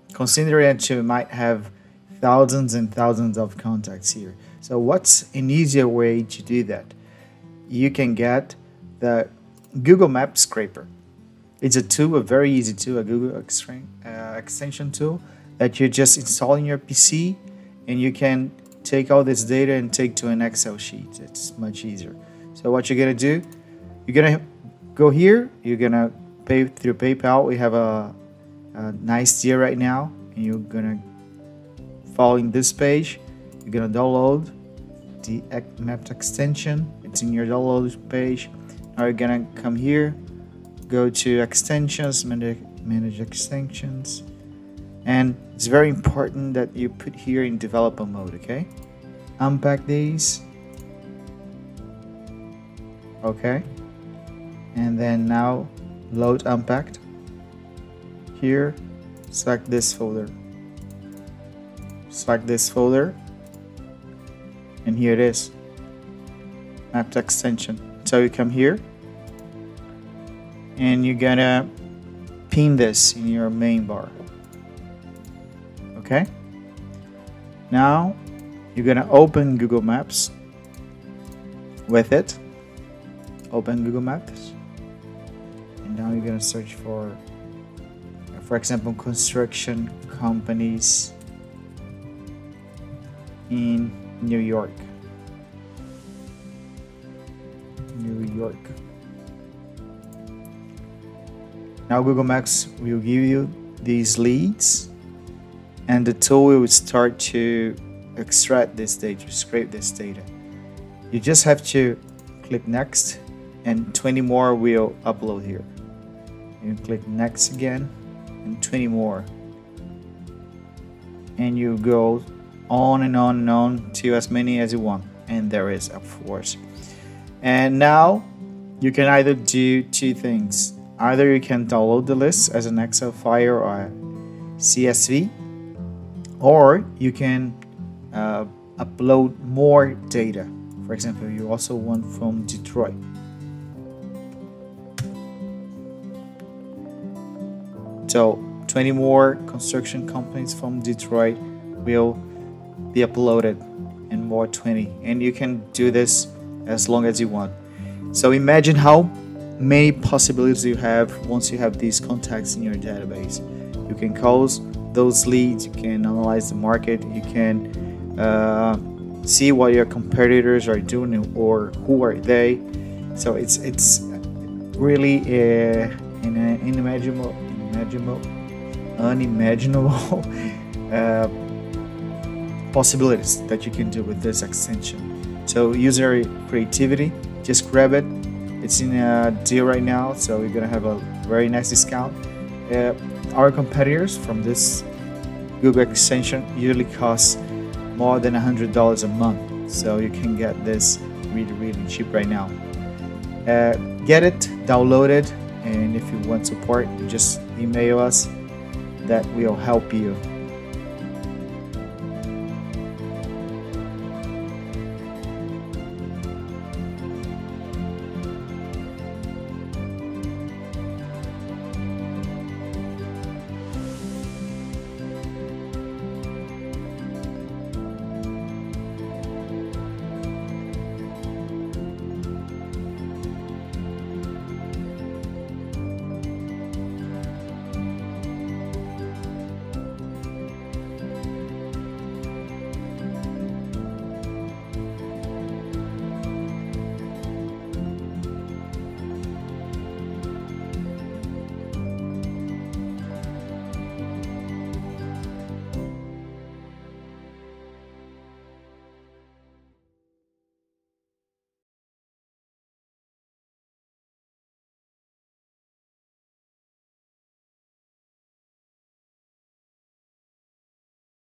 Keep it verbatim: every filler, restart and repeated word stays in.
consider that you might have thousands and thousands of contacts here. So what's an easier way to do that? You can get the Google Map Scraper. It's a tool, a very easy tool, a Google uh, extension tool that you just install in your P C, and you can take all this data and take to an Excel sheet. It's much easier. So what you're gonna do, you're gonna go here, you're gonna pay through PayPal. We have a, a nice deal right now, and you're gonna follow in this page. You're gonna download the map extension. It's in your download page. Now you're gonna come here, go to extensions, manage, manage extensions, and it's very important that you put here in developer mode. Okay, unpack these. Okay, and then now load unpacked. Here, select this folder, select this folder, and here it is, mapped extension. So you come here and you're gonna pin this in your main bar. Okay, now you're gonna open Google Maps with it. Open Google Maps, and now you're gonna search for for example construction companies in New York. New York. Now Google Maps will give you these leads, and the tool will start to extract this data, scrape this data. You just have to click next, and twenty more will upload here. You click next again, and twenty more, and you go on and on and on to as many as you want, and there is, of course. And now you can either do two things. Either you can download the list as an Excel file or a C S V, or you can uh, upload more data. For example, you also want from Detroit. So twenty more construction companies from Detroit will be uploaded, and more twenty, and you can do this as long as you want. So imagine how many possibilities you have once you have these contacts in your database. You can call those leads, you can analyze the market, you can uh, see what your competitors are doing or who are they. So it's it's really uh, an unimaginable, unimaginable, unimaginable uh, possibilities that you can do with this extension. So user creativity, just grab it. It's in a deal right now, so we're gonna have a very nice discount. Uh, our competitors from this Google extension usually cost more than a hundred dollars a month, so you can get this really really cheap right now. Uh, get it, download it, and if you want support, just email us. That will help you